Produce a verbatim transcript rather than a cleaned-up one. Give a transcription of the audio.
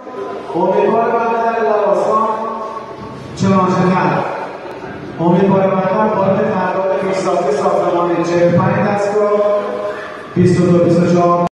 امیدوار بنده در لواسان چنانچه امیدوار بنده بارد تقریبا پیشساخت ساختمان چهل و پنج دستگاه بیست و دو بیست و